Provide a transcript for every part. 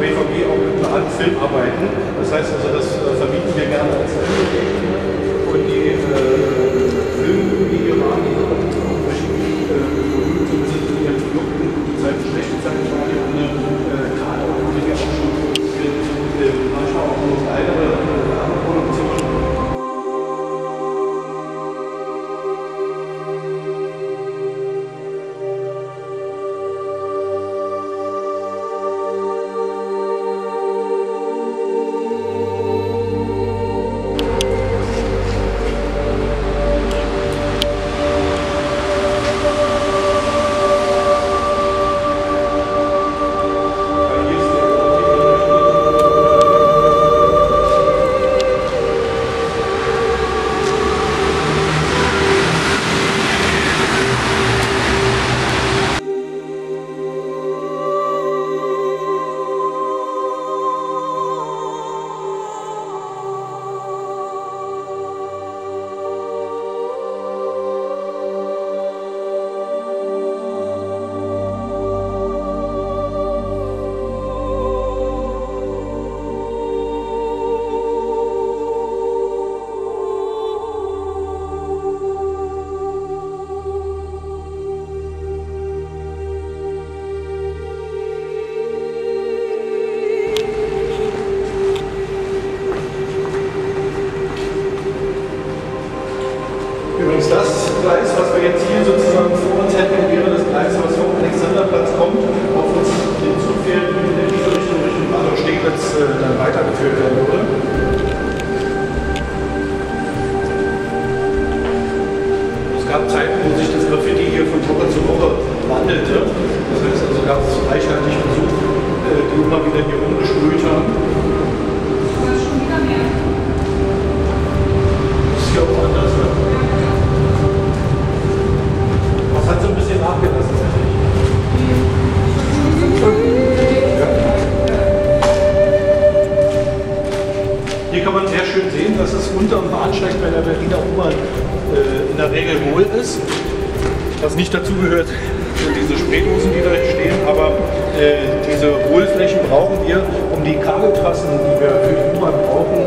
BVG auch mit einer Art Filmarbeiten. Das heißt also, das verbieten wir gerne als Filmprojekt. Und die Filmvideomaten, die auch berühmt sind in ihren Produkten, die Zeiten schlechte Zeiten waren die gerade auch die auch schon manchmal auch noch kleinere Produktionen. Übrigens das Gleis, was wir jetzt hier sozusagen vor uns hätten, wäre das Gleis, was vom Alexanderplatz kommt, auf uns hinzufährt und in diese Richtung, Richtung Bahnhof-Steglitz dann weitergeführt werden würde. Es gab Zeiten, wo sich das Graffiti hier von Woche zu Woche wandelte. Das heißt also, gab es reichhaltig Besuch, die immer wieder hier rumgesprüht haben. Aber schon wieder mehr. Das ist ja auch anders, ne? Was hat so ein bisschen nachgelassen, tatsächlich? Ja. Hier kann man sehr schön sehen, dass es unterm Bahnsteig bei der Berliner U-Bahn in der Regel hohl ist. Was nicht dazu gehört, sind diese Spraydosen, die da stehen, aber diese Hohlflächen brauchen wir, um die Kabeltrassen, die wir für die U-Bahn brauchen,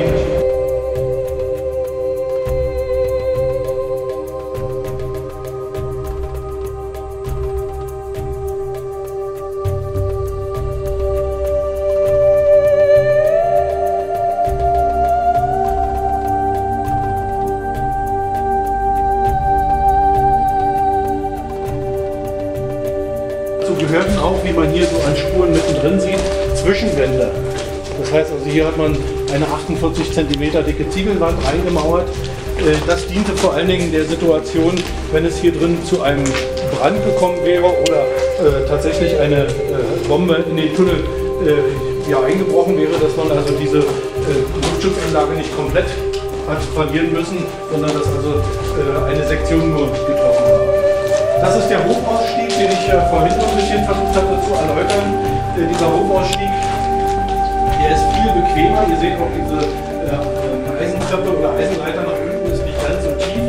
gehörten auch, wie man hier so an Spuren mittendrin sieht, Zwischenwände. Das heißt also, hier hat man eine 48 cm dicke Ziegelwand reingemauert. Das diente vor allen Dingen der Situation, wenn es hier drin zu einem Brand gekommen wäre oder tatsächlich eine Bombe in den Tunnel eingebrochen wäre, dass man also diese Luftschutzanlage nicht komplett hat verlieren müssen, sondern dass also eine Sektion nur getroffen war. Das ist der Hochausstieg, den ich vorhin noch ein bisschen versucht hatte zu erläutern. Dieser Hochausstieg, der ist viel bequemer. Ihr seht auch diese Eisentreppe oder Eisenleiter nach unten ist nicht ganz so tief.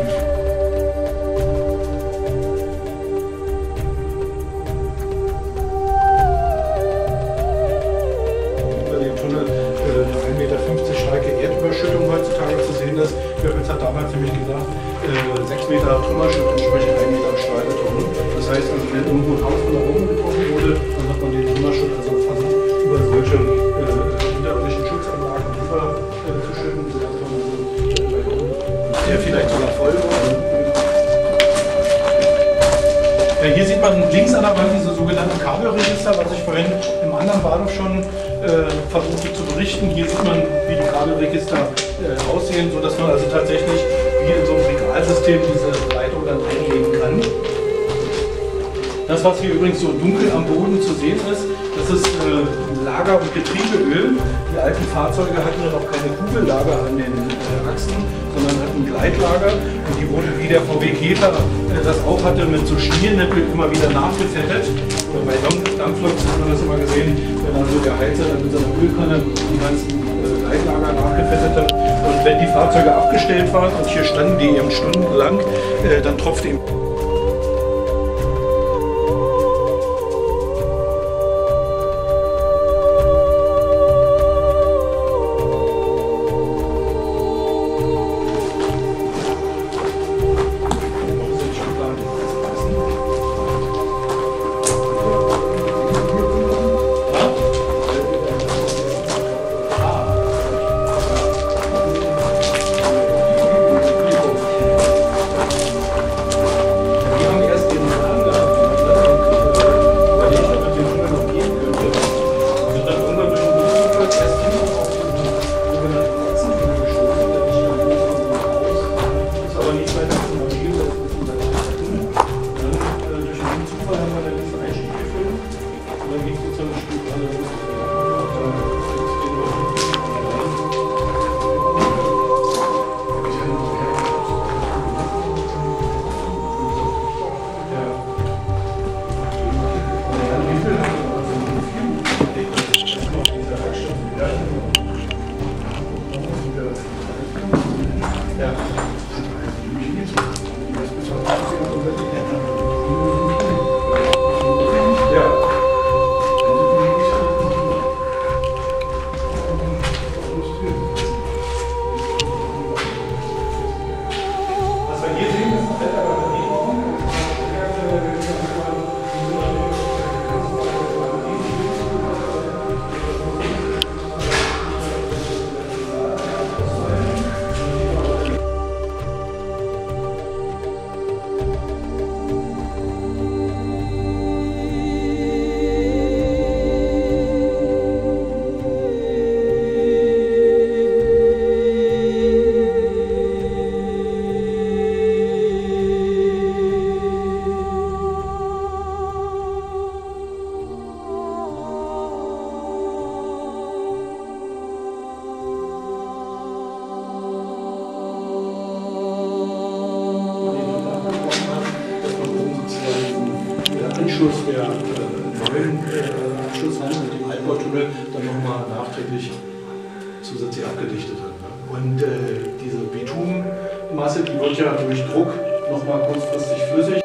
Über dem Tunnel eine 1,50 Meter starke Erdüberschüttung heutzutage zu sehen ist. Goebbels hat damals nämlich gesagt, 6 Meter Trümmerschutt entsprechen 1 Meter Stahlbeton. Das heißt also, wenn irgendwo ein Haus von da oben getroffen wurde, dann hat man den Trümmerschutt also versucht, über solche unterirdischen Schutzanlagen drüber zu schütten, sodass man der vielleicht sogar voll war. Hier sieht man links an der Wand diese sogenannten Kabelregister, was ich vorhin im anderen Bahnhof schon versuchte zu berichten. Hier sieht man, wie die Kabelregister aussehen, sodass man also tatsächlich wie in so einem Regalsystem diese Leitung dann einlegen kann. Das, was hier übrigens so dunkel am Boden zu sehen ist, das ist Lager- und Getriebeöl. Die alten Fahrzeuge hatten ja noch keine Kugellager an den Achsen, sondern hatten Gleitlager. Und die wurden, wie der VW Käfer das auch hatte, mit so Schmiernippel immer wieder nachgefettet. Bei Dampfloks hat man das immer gesehen, wenn also der Heizer dann mit seiner Ölkanne die ganzen Gleitlager nachgefettet hat. Und wenn die Fahrzeuge abgestellt waren und hier standen die eben stundenlang, dann tropfte eben der neuen Abschlusswand mit dem Altbautunnel dann nochmal nachträglich zusätzlich abgedichtet hat. Ne? Und diese Bitumenmasse, die wird ja durch Druck nochmal kurzfristig flüssig